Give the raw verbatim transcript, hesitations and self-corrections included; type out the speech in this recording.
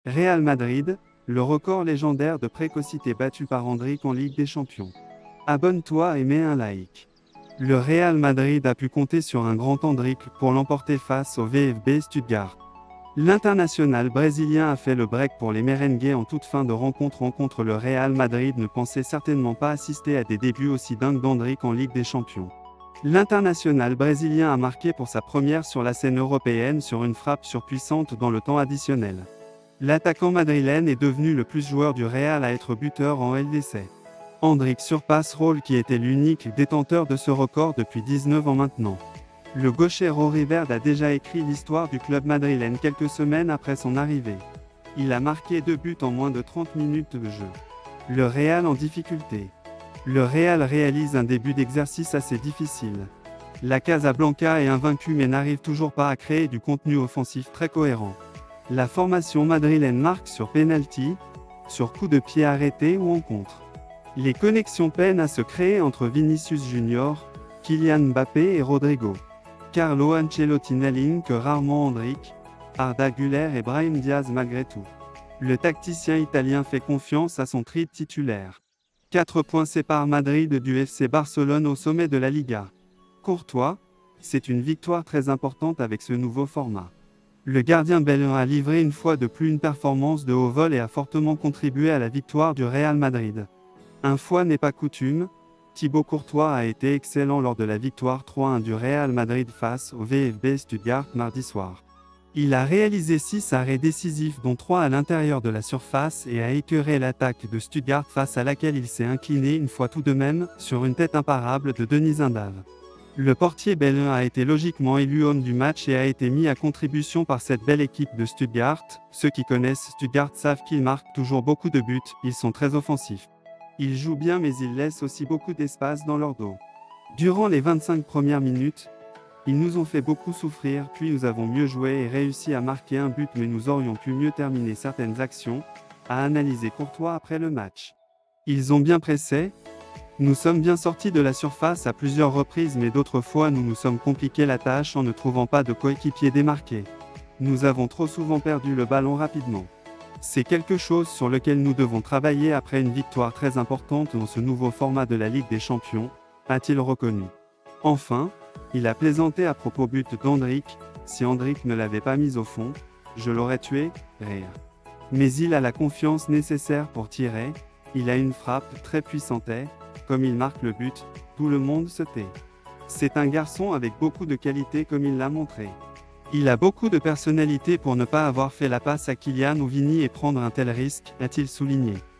Real Madrid, le record légendaire de précocité battu par Endrick en Ligue des Champions. Abonne-toi et mets un like. Le Real Madrid a pu compter sur un grand Endrick pour l'emporter face au V F B Stuttgart. L'international brésilien a fait le break pour les merengues en toute fin de rencontre. Contre le Real Madrid ne pensait certainement pas assister à des débuts aussi dingues d'Endrick en Ligue des Champions. L'international brésilien a marqué pour sa première sur la scène européenne sur une frappe surpuissante dans le temps additionnel. L'attaquant madrilène est devenu le plus joueur du Real à être buteur en L D C. Endrick surpasse Raúl qui était l'unique détenteur de ce record depuis dix-neuf ans maintenant. Le gaucher Rory Verde a déjà écrit l'histoire du club madrilène quelques semaines après son arrivée. Il a marqué deux buts en moins de trente minutes de jeu. Le Real en difficulté. Le Real réalise un début d'exercice assez difficile. La Casablanca est invaincue mais n'arrive toujours pas à créer du contenu offensif très cohérent. La formation madrilène marque sur penalty, sur coup de pied arrêté ou en contre. Les connexions peinent à se créer entre Vinicius Junior, Kylian Mbappé et Rodrigo. Carlo Ancelotti n'aligne que rarement Endrick, Arda Güler et Brahim Diaz malgré tout. Le tacticien italien fait confiance à son trio titulaire. quatre points séparent Madrid du F C Barcelone au sommet de la Liga. Courtois, c'est une victoire très importante avec ce nouveau format. Le gardien belge a livré une fois de plus une performance de haut vol et a fortement contribué à la victoire du Real Madrid. Un fois n'est pas coutume, Thibaut Courtois a été excellent lors de la victoire trois à un du Real Madrid face au V F B Stuttgart mardi soir. Il a réalisé six arrêts décisifs dont trois à l'intérieur de la surface et a écœuré l'attaque de Stuttgart face à laquelle il s'est incliné une fois tout de même sur une tête imparable de Denis Zindave. Le portier belge a été logiquement élu homme du match et a été mis à contribution par cette belle équipe de Stuttgart. Ceux qui connaissent Stuttgart savent qu'ils marquent toujours beaucoup de buts, ils sont très offensifs. Ils jouent bien mais ils laissent aussi beaucoup d'espace dans leur dos. Durant les vingt-cinq premières minutes, ils nous ont fait beaucoup souffrir, puis nous avons mieux joué et réussi à marquer un but mais nous aurions pu mieux terminer certaines actions, a analysé Courtois après le match. Ils ont bien pressé. Nous sommes bien sortis de la surface à plusieurs reprises mais d'autres fois nous nous sommes compliqué la tâche en ne trouvant pas de coéquipiers démarqués. Nous avons trop souvent perdu le ballon rapidement. C'est quelque chose sur lequel nous devons travailler après une victoire très importante dans ce nouveau format de la Ligue des Champions, a-t-il reconnu. Enfin, il a plaisanté à propos but d'Endrick, si Endrick ne l'avait pas mis au fond, je l'aurais tué, rire. Mais il a la confiance nécessaire pour tirer, il a une frappe très puissante et, comme il marque le but, tout le monde se tait. C'est un garçon avec beaucoup de qualité comme il l'a montré. Il a beaucoup de personnalité pour ne pas avoir fait la passe à Kylian ou Vini et prendre un tel risque, a-t-il souligné.